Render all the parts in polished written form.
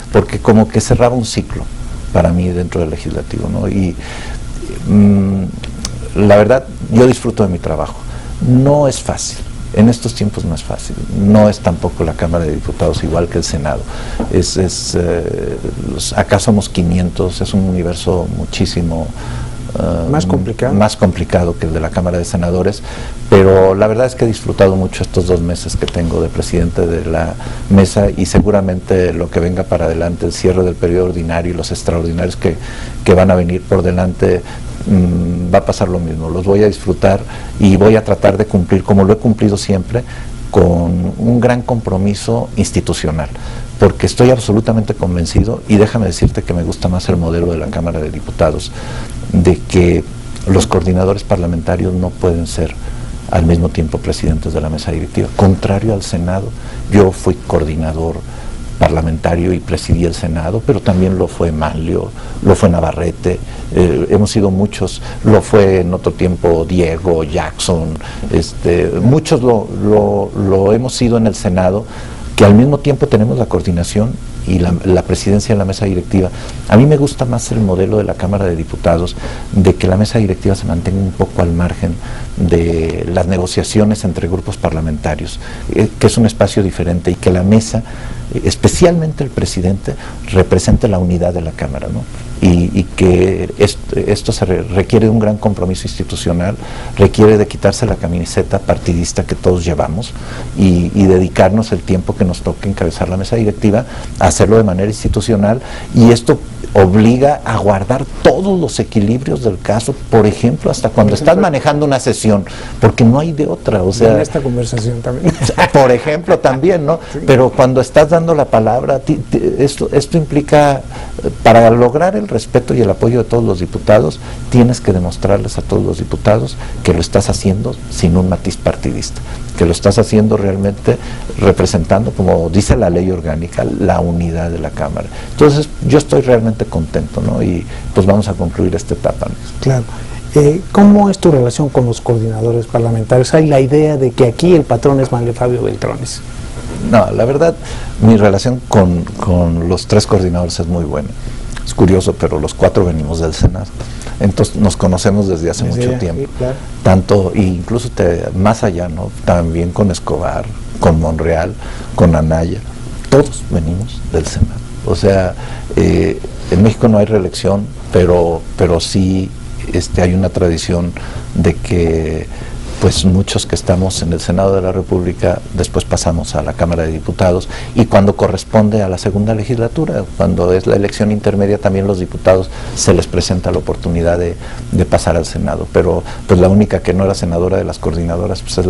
porque como que cerraba un ciclo para mí dentro del legislativo, ¿no? Y la verdad, yo disfruto de mi trabajo. No es fácil. En estos tiempos no es fácil, no es tampoco la Cámara de Diputados igual que el Senado. Acá somos 500, es un universo muchísimo más complicado que el de la Cámara de Senadores, pero la verdad es que he disfrutado mucho estos 2 meses que tengo de presidente de la mesa, y seguramente lo que venga para adelante, el cierre del periodo ordinario y los extraordinarios que van a venir por delante, va a pasar lo mismo. Los voy a disfrutar y voy a tratar de cumplir, como lo he cumplido siempre, con un gran compromiso institucional, porque estoy absolutamente convencido, y déjame decirte que me gusta más el modelo de la Cámara de Diputados, de que los coordinadores parlamentarios no pueden ser al mismo tiempo presidentes de la mesa directiva. Contrario al Senado, yo fui coordinador parlamentario y presidí el Senado, pero también lo fue Manlio, lo fue Navarrete, hemos sido muchos, lo fue en otro tiempo Diego, Jackson, muchos lo hemos sido en el Senado, que al mismo tiempo tenemos la coordinación y la presidencia de la mesa directiva. A mí me gusta más el modelo de la Cámara de Diputados, de que la mesa directiva se mantenga un poco al margen de las negociaciones entre grupos parlamentarios, que es un espacio diferente, y que la mesa, especialmente el presidente, represente la unidad de la Cámara, ¿no? Y que esto requiere de un gran compromiso institucional, requiere de quitarse la camiseta partidista que todos llevamos y dedicarnos el tiempo que nos toque encabezar la mesa directiva a hacerlo de manera institucional, y esto obliga a guardar todos los equilibrios del caso, por ejemplo, hasta cuando estás manejando una sesión, porque no hay de otra, o sea... En esta conversación también. Por ejemplo, también, ¿no? Sí. Pero cuando estás dando la palabra, esto implica, para lograr el respeto y el apoyo de todos los diputados, tienes que demostrarles a todos los diputados que lo estás haciendo sin un matiz partidista, que lo estás haciendo realmente representando, como dice la ley orgánica, la unidad de la Cámara. Entonces, yo estoy realmente contento, ¿no? Y pues vamos a concluir esta etapa, ¿no? Claro. ¿Cómo es tu relación con los coordinadores parlamentarios? Hay la idea de que aquí el patrón es Manlio Fabio Beltrones. No, la verdad, mi relación con los 3 coordinadores es muy buena. Es curioso, pero los 4 venimos del Senado. Entonces nos conocemos desde hace mucho tiempo. Sí, claro. Tanto, e incluso más allá, ¿no? También con Escobar, con Monreal, con Anaya. Todos venimos del Senado. O sea, en México no hay reelección, pero sí hay una tradición de que pues muchos que estamos en el Senado de la República después pasamos a la Cámara de Diputados, y cuando corresponde a la segunda legislatura, cuando es la elección intermedia, también los diputados se les presenta la oportunidad de pasar al Senado, pero pues la única que no era senadora de las coordinadoras pues es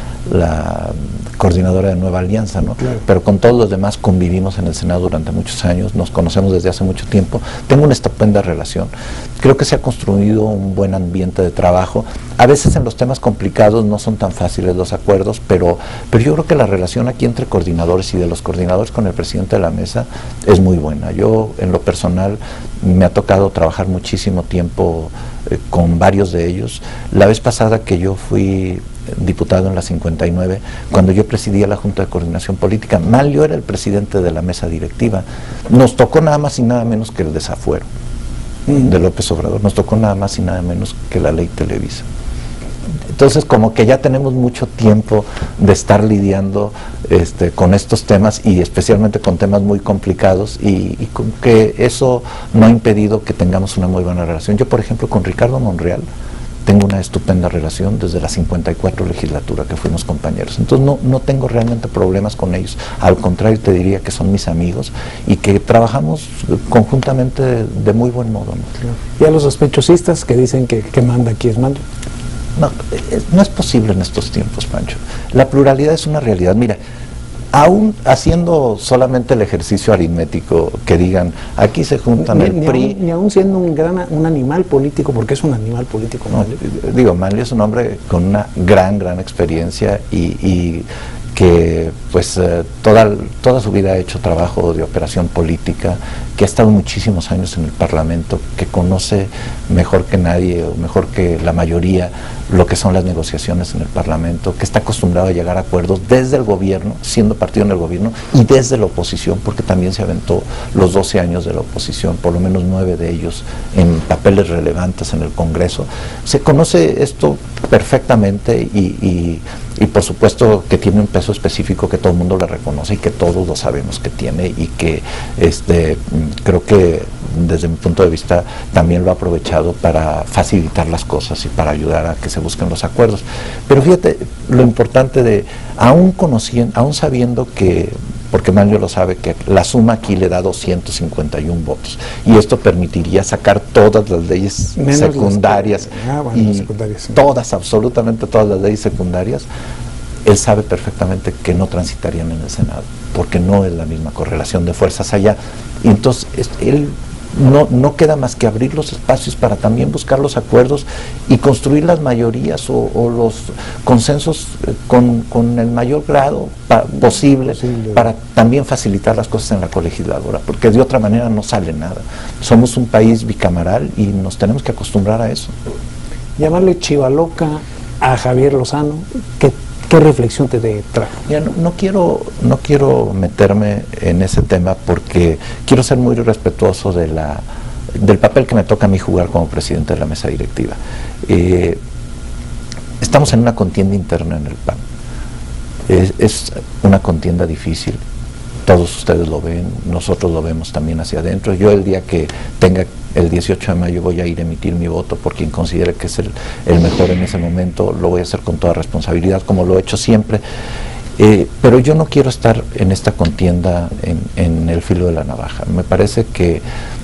la coordinadora de Nueva Alianza, ¿no? Claro. Pero con todos los demás convivimos en el Senado durante muchos años, nos conocemos desde hace mucho tiempo, tengo una estupenda relación, creo que se ha construido un buen ambiente de trabajo. A veces en los temas complicados no son tan fáciles los acuerdos, pero yo creo que la relación aquí entre coordinadores y de los coordinadores con el presidente de la mesa es muy buena. Yo, en lo personal, me ha tocado trabajar muchísimo tiempo con varios de ellos. La vez pasada que yo fui diputado en la 59, cuando yo presidía la Junta de Coordinación Política, Manlio era el presidente de la mesa directiva. Nos tocó nada más y nada menos que el desafuero de López Obrador, nos tocó nada más y nada menos que la ley Televisa. Entonces, como que ya tenemos mucho tiempo de estar lidiando con estos temas, y especialmente con temas muy complicados, y con que eso no ha impedido que tengamos una muy buena relación. Yo, por ejemplo, con Ricardo Monreal tengo una estupenda relación desde la 54 legislatura que fuimos compañeros. Entonces no tengo realmente problemas con ellos, al contrario, te diría que son mis amigos y que trabajamos conjuntamente de muy buen modo, ¿no? Y a los sospechosistas que dicen que manda aquí es Manlio. No es posible en estos tiempos, Pancho. La pluralidad es una realidad. Mira, aún haciendo solamente el ejercicio aritmético, que digan, aquí se juntan el PRI... Ni aún siendo un animal político, porque es un animal político, Manlio. No, digo, Manlio es un hombre con una gran experiencia y que pues toda su vida ha hecho trabajo de operación política, que ha estado muchísimos años en el Parlamento, que conoce mejor que nadie, o mejor que la mayoría, lo que son las negociaciones en el Parlamento, que está acostumbrado a llegar a acuerdos desde el gobierno, siendo partido en el gobierno, y desde la oposición, porque también se aventó los 12 años de la oposición, por lo menos 9 de ellos en papeles relevantes en el Congreso. Se conoce esto perfectamente y por supuesto que tiene un peso específico que todo el mundo le reconoce y que todos lo sabemos que tiene, y que creo que desde mi punto de vista también lo ha aprovechado para facilitar las cosas y para ayudar a que se busquen los acuerdos. Pero fíjate lo importante de, aún sabiendo que, porque Manlio lo sabe, que la suma aquí le da 251 votos, y esto permitiría sacar todas las leyes secundarias, todas, absolutamente todas las leyes secundarias. Él sabe perfectamente que no transitarían en el Senado, porque no es la misma correlación de fuerzas allá, y entonces él no queda más que abrir los espacios para también buscar los acuerdos y construir las mayorías o los consensos con el mayor grado posible para también facilitar las cosas en la colegisladora, porque de otra manera no sale nada. Somos un país bicameral y nos tenemos que acostumbrar a eso. Llamarle chivaloca a Javier Lozano, ¿qué reflexión te trajo? Mira, no quiero meterme en ese tema porque quiero ser muy respetuoso del papel que me toca a mí jugar como presidente de la mesa directiva. Estamos en una contienda interna en el PAN. Es una contienda difícil. Todos ustedes lo ven, nosotros lo vemos también hacia adentro. Yo el día que tenga el 18 de mayo voy a ir a emitir mi voto por quien considere que es el mejor en ese momento. Lo voy a hacer con toda responsabilidad, como lo he hecho siempre. Pero yo no quiero estar en esta contienda en el filo de la navaja. Me parece que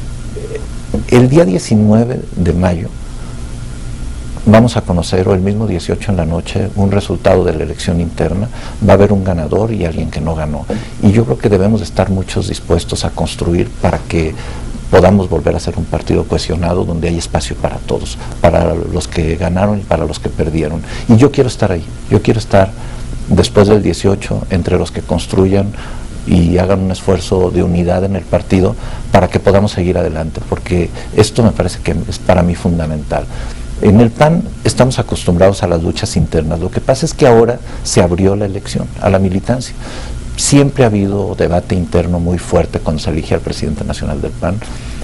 el día 19 de mayo vamos a conocer, o el mismo 18 en la noche, un resultado de la elección interna. Va a haber un ganador y alguien que no ganó. Y yo creo que debemos de estar muchos dispuestos a construir para que podamos volver a ser un partido cohesionado donde hay espacio para todos, para los que ganaron y para los que perdieron. Y yo quiero estar ahí, yo quiero estar después del 18 entre los que construyan y hagan un esfuerzo de unidad en el partido para que podamos seguir adelante, porque esto me parece que es para mí fundamental. En el PAN estamos acostumbrados a las luchas internas. Lo que pasa es que ahora se abrió la elección a la militancia. Siempre ha habido debate interno muy fuerte cuando se elige al presidente nacional del PAN.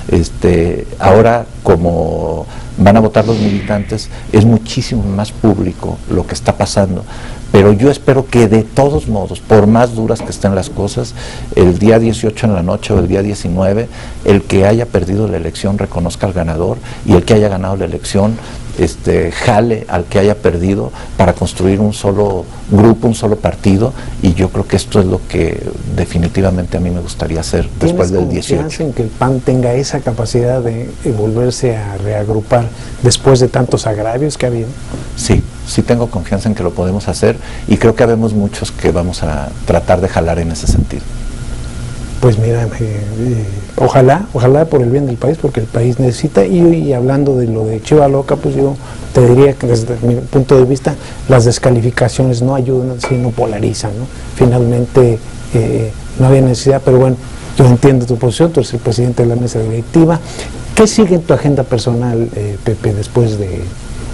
Ahora, como van a votar los militantes, es muchísimo más público lo que está pasando. Pero yo espero que de todos modos, por más duras que estén las cosas, el día 18 en la noche o el día 19, el que haya perdido la elección reconozca al ganador, y el que haya ganado la elección jale al que haya perdido para construir un solo grupo, un solo partido. Y yo creo que esto es lo que definitivamente a mí me gustaría hacer después del 18. ¿Tienes confianza en que el PAN tenga esa capacidad de volverse a reagrupar después de tantos agravios que ha habido? Sí tengo confianza en que lo podemos hacer, y creo que habemos muchos que vamos a tratar de jalar en ese sentido. Pues mira, ojalá por el bien del país, porque el país necesita. Y hablando de lo de Chivaloca, pues yo te diría que desde mi punto de vista las descalificaciones no ayudan, sino polarizan, ¿no? Finalmente no había necesidad, pero bueno, yo entiendo tu posición, tú eres el presidente de la mesa directiva. ¿Qué sigue en tu agenda personal, Pepe, después de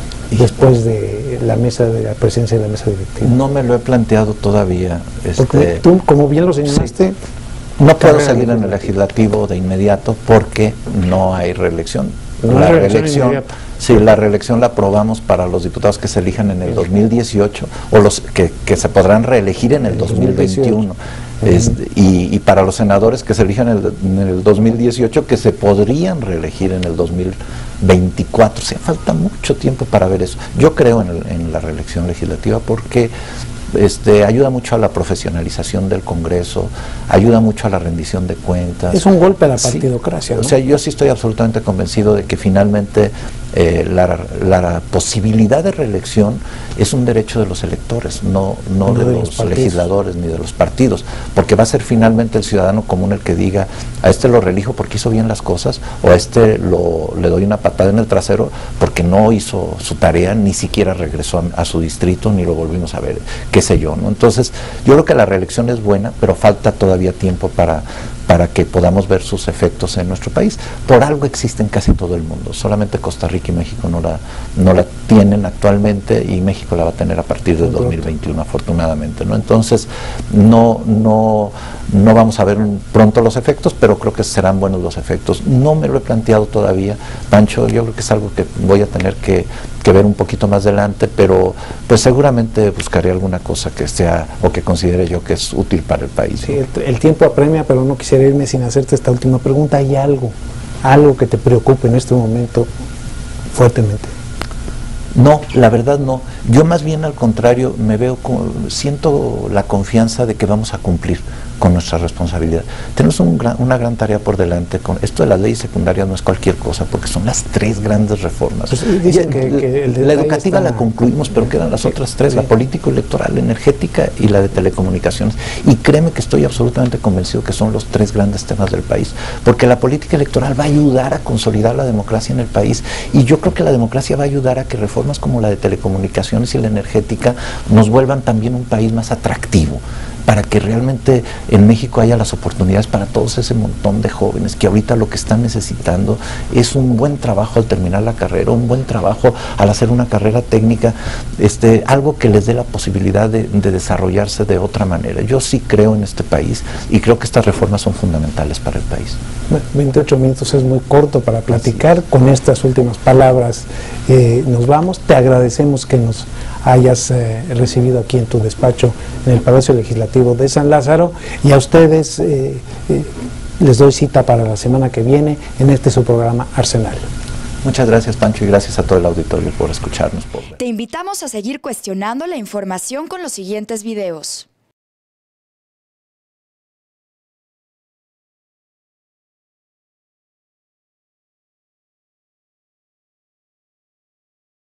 la presidencia de la mesa directiva? No me lo he planteado todavía. Porque tú, como bien lo señalaste, no puedo seguir en el legislativo de inmediato porque no hay reelección. La reelección la aprobamos para los diputados que se elijan en el 2018 o los que se podrán reelegir en el 2021. Y para los senadores que se elijan en el 2018, que se podrían reelegir en el 2024. O sea, falta mucho tiempo para ver eso. Yo creo en la reelección legislativa porque ayuda mucho a la profesionalización del Congreso, ayuda mucho a la rendición de cuentas. Es un golpe a la partidocracia, ¿no? O sea, yo sí estoy absolutamente convencido de que finalmente la posibilidad de reelección es un derecho de los electores, no de los legisladores ni de los partidos, porque va a ser finalmente el ciudadano común el que diga: a este lo reelijo porque hizo bien las cosas, o a este le doy una patada en el trasero porque no hizo su tarea, ni siquiera regresó a su distrito, ni lo volvimos a ver, qué sé yo, ¿no? Entonces, yo creo que la reelección es buena, pero falta todavía tiempo para para que podamos ver sus efectos en nuestro país. Por algo existe en casi todo el mundo, solamente Costa Rica y México no la tienen actualmente, y México la va a tener a partir de 2021 afortunadamente, ¿no? Entonces no vamos a ver pronto los efectos, pero creo que serán buenos los efectos. No me lo he planteado todavía, Pancho, yo creo que es algo que voy a tener que ver un poquito más adelante, pero pues seguramente buscaré alguna cosa que sea o que considere yo que es útil para el país. Sí, el tiempo apremia, pero no quisiera irme sin hacerte esta última pregunta. ¿Hay algo que te preocupe en este momento fuertemente? No, la verdad no. Yo más bien al contrario, siento la confianza de que vamos a cumplir con nuestra responsabilidad. Tenemos una gran tarea por delante. Esto de las leyes secundarias no es cualquier cosa, porque son las 3 grandes reformas. Pues dicen que la educativa la concluimos, pero quedan las otras 3, la político-electoral, la energética y la de telecomunicaciones. Y créeme que estoy absolutamente convencido que son los 3 grandes temas del país, porque la política electoral va a ayudar a consolidar la democracia en el país, y yo creo que la democracia va a ayudar a que reformas como la de telecomunicaciones y la energética nos vuelvan también un país más atractivo, para que realmente en México haya las oportunidades para todos ese montón de jóvenes que ahorita lo que están necesitando es un buen trabajo al terminar la carrera, un buen trabajo al hacer una carrera técnica, algo que les dé la posibilidad de desarrollarse de otra manera. Yo sí creo en este país y creo que estas reformas son fundamentales para el país. 28 minutos es muy corto para platicar. Con estas últimas palabras nos vamos. Te agradecemos que nos hayas recibido aquí en tu despacho en el Palacio Legislativo de San Lázaro, y a ustedes les doy cita para la semana que viene en su programa Arsenal. Muchas gracias, Pancho, y gracias a todo el auditorio por escucharnos. Te invitamos a seguir cuestionando la información con los siguientes videos.